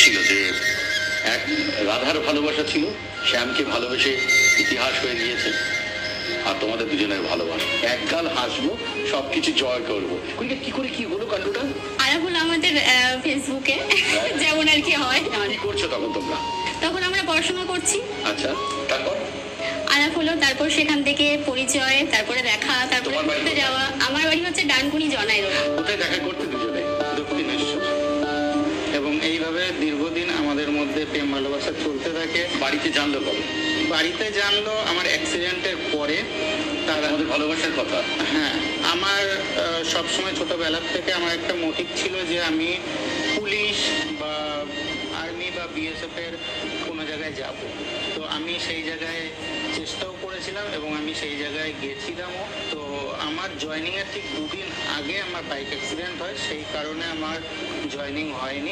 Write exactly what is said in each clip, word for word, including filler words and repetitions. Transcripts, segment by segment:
ছিল যে এক রাধার ভালোবাসা ছিল, শ্যামকে ভালোবেসে ইতিহাস হয়ে গিয়েছে, আর তোমাদের দুজনের ভালোবাসা একগাল হাসবো, সবকিছু জয় করবো। কি করে কি হলো কাণ্ডটা? আলাপ হলো আমাদের ফেসবুকে, যেমন আর কি হয়। কি করছো তখন তোমরা? তখন আমরা পড়াশোনা করছি। আচ্ছা, তারপর আলাপ হলো, তারপর সেখান থেকে পরিচয়, তারপরে দেখা, তারপরে ঘুরতে যাওয়া। আমার বাড়ি হচ্ছে ডানকুনি জনাই রোড। কোথায় দেখা করতে দুজনে? দক্ষিণেশ্বর। এবং এইভাবে দীর্ঘদিন আমাদের মধ্যে প্রেম ভালোবাসা চলতে থাকে। বাড়িতে জানলো কবে? বাড়িতে জানলো আমার অ্যাক্সিডেন্টের পরে। তার আমাদের ভালোবাসার কথা। হ্যাঁ, আমার সবসময় ছোটবেলার থেকে আমার একটা মোটিভ ছিল যে আমি পুলিশ বা আর্মি বা বিএসএফ এর কোনো জায়গায় যাব। তো আমি সেই জায়গায় চেষ্টাও করেছিলাম এবং আমি সেই জায়গায় গিয়েছিলামও। তো আমার জয়েনিংয়ের ঠিক দুদিন আগে আমার বাইক অ্যাক্সিডেন্ট হয়, সেই কারণে আমার জয়েনিং হয়নি।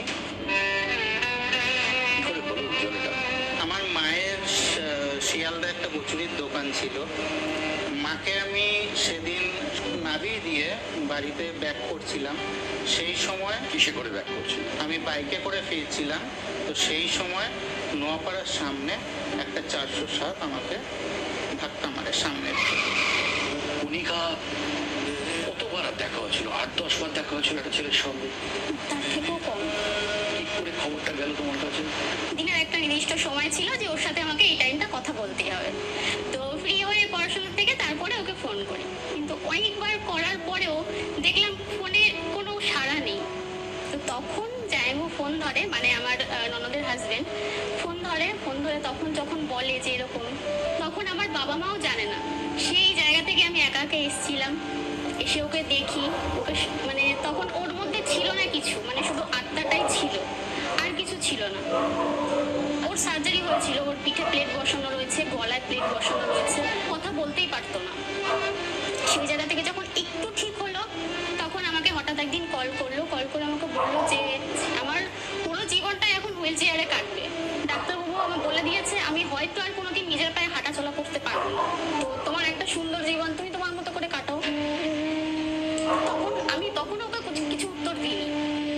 আমার মায়ের শিয়ালদা একটা কচুরির দোকান ছিল। মাকে আমি সেদিন নামিয়ে দিয়ে বাড়িতে ব্যাক করছিলাম। সেই সময় কিসে করে ব্যাক করছি? আমি বাইকে করে ফিরছিলাম। তো সেই সময় নোয়াপাড়ার সামনে একটা চারশো সাত আমাকে ধাক্কা মারে সামনে। কণিকা কতবার দেখা হয়েছিল? আট দশ বার দেখা হয়েছিল একটা ছেলের সঙ্গে? তার থেকেও কম। কি করে খবরটা গেল তোমার কাছে? দিনের একটা নির্দিষ্ট সময় ছিল যে ওর সাথে আমাকে এই টাইমটা কথা বলতে হবে। তো ফ্রি হয়ে পড়াশোনা থেকে তারপরে ওকে ফোন করি, কিন্তু অনেকবার করার পরেও দেখলাম ফোনে কোনো সাড়া নেই। তো তখন জায়গো ফোন ধরে, মানে আমার ননদের হাজবেন্ড ফোন ধরে। ফোন ধরে তখন যখন বলে যে এরকম, তখন আমার বাবা মাও জানে না। সেই জায়গা থেকে আমি একা একা এসেছিলাম, এসে ওকে দেখি। ওকে মানে তখন ওর মধ্যে ছিল না কিছু, মানে শুধু আত্মাটাই ছিল, আর কিছু ছিল না। ওর সার্জারি হয়েছিল, ওর পিঠে প্লেট বসানো রয়েছে, গলায় প্লেট বসানো রয়েছে, কথা বলতেই পারতো না। সেই জায়গা থেকে যখন একটু ঠিক হলো, তখন আমাকে হঠাৎ একদিন কল করলো। কল করে আমাকে বললো যে আমার পুরো জীবনটা এখন হুইল চেয়ারে কাটবে। ডাক্তারবাবু আমাকে বলে দিয়েছে আমি হয়তো আর কোনোদিন নিজের পায়ে হাঁটা চলা করতে পারবো না। তো তোমার একটা সুন্দর জীবন, তুমি তোমার মতো করে কাটাও। তখন আমি তখন ওকে কিছু উত্তর দিইনি।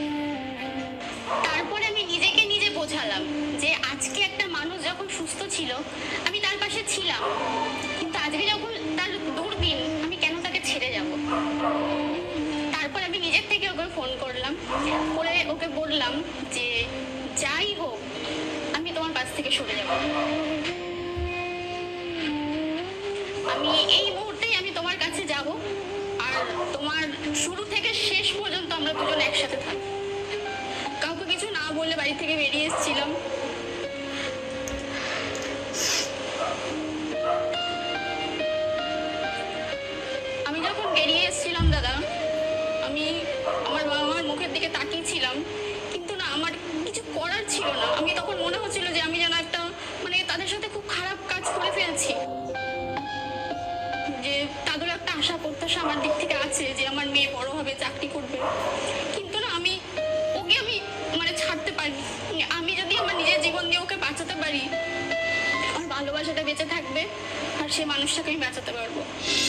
তারপরে আমি নিজেকে নিজে বোঝালাম যে আজকে একটা মানুষ যখন সুস্থ ছিল আমি তার পাশে ছিলাম, কিন্তু আজকে যখন তার দুর্দিন আমি কেন তাকে ছেড়ে যাব। তারপর আমি নিজের থেকে ওকে ফোন করলাম, করে ওকে বললাম যে যাই হোক আমি তোমার পাশ থেকে সরে যাব। আমি এই মুহূর্তেই আমি তোমার কাছে যাব, আর তোমার শুরু থেকে শেষ পর্যন্ত আমরা দুজন একসাথে থাকবো। কাউকে কিছু না বলে বাড়ি থেকে বেরিয়ে এসেছিলাম। আমি যখন বেরিয়ে এসেছিলাম দাদা, আমি আমার বাবা মার মুখের দিকে তাকিয়েছিলাম, কিন্তু না আমার কিছু করার ছিল না। আমি তখন মনে হচ্ছিল যে আমি যেন একটা মানে তাদের সাথে খুব খারাপ কাজ করে ফেলছি, যে তাদের একটা আশা প্রত্যাশা আমার দিক থেকে আছে যে আমার মেয়ে বড় হবে, চাকরি করবে। কিন্তু না আমি ওকে আমি মানে ছাড়তে পারি। আমি যদি আমার নিজের জীবন দিয়ে ওকে বাঁচাতে পারি, আমার ভালোবাসাটা বেঁচে থাকবে, আর সেই মানুষটাকে আমি বাঁচাতে পারবো।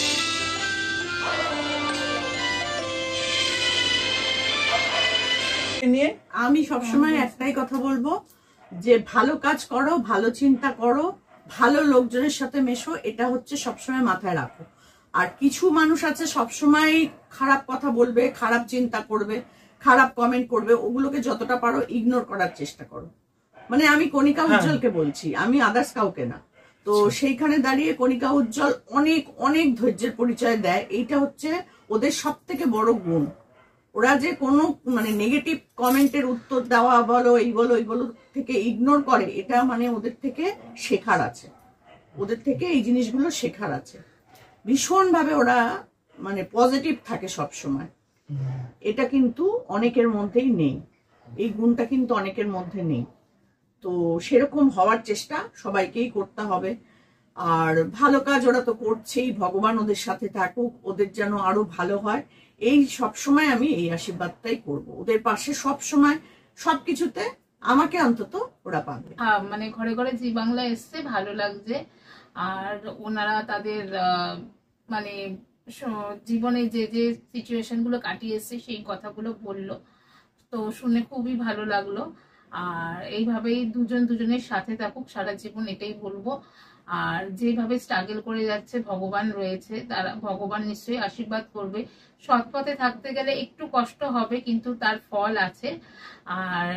নিয়ে আমি সবসময় একটাই কথা বলবো যে ভালো কাজ করো, ভালো চিন্তা করো, ভালো লোকজনের সাথে মেশো, এটা হচ্ছে সবসময় মাথায় রাখো। আর কিছু মানুষ আছে সবসময় খারাপ কথা বলবে, খারাপ চিন্তা করবে, খারাপ কমেন্ট করবে, ওগুলোকে যতটা পারো ইগনোর করার চেষ্টা করো। মানে আমি কণিকা উজ্জ্বলকে বলছি, আমি আদার্স কাউকে না। তো সেইখানে দাঁড়িয়ে কণিকা উজ্জ্বল অনেক অনেক ধৈর্যের পরিচয় দেয়। এইটা হচ্ছে ওদের সব থেকে বড় গুণ। ওরা যে কোনো মানে নেগেটিভ কমেন্টের উত্তর দেওয়া বলো, এই বলো এই বলো থেকে ইগনোর করে, এটা মানে ওদের থেকে শেখার আছে, ওদের থেকে এই জিনিসগুলো শেখার আছে। ভীষণ ভাবে ওরা মানে পজিটিভ থাকে সব সময়। এটা কিন্তু অনেকের মধ্যেই নেই, এই গুণটা কিন্তু অনেকের মধ্যে নেই। তো সেরকম হওয়ার চেষ্টা সবাইকেই করতে হবে। আর ভালো কাজ ওরা তো করছেই, ভগবান ওদের সাথে থাকুক, ওদের যেন আরো ভালো হয়, এই সব সময় আমি এই আশীর্বাদটাই করব। ওদের পাশে সব সময় সবকিছুতে আমাকে অন্তত ওরা পাবে। হ্যাঁ, মানে ঘরে ঘরে জি বাংলা এসছে, ভালো লাগছে। আর ওনারা তাদের মানে জীবনে যে যে সিচুয়েশন গুলো কাটিয়ে এসছে সেই কথাগুলো বললো, তো শুনে খুবই ভালো লাগলো। আর এইভাবেই দুজন দুজনের সাথে থাকুক সারা জীবন, এটাই বলবো। আর যেভাবে স্ট্রাগল করে যাচ্ছে ভগবান রয়েছে, তারা ভগবান নিশ্চয়ই আশীর্বাদ করবে। সৎ পথে থাকতে গেলে একটু কষ্ট হবে, কিন্তু তার ফল আছে। আর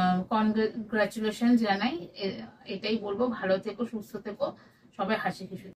কনগ্রাচুলেশন জানাই, এটাই বলবো। ভালো থেকো, সুস্থ থেকো, সবাই হাসি খুশি।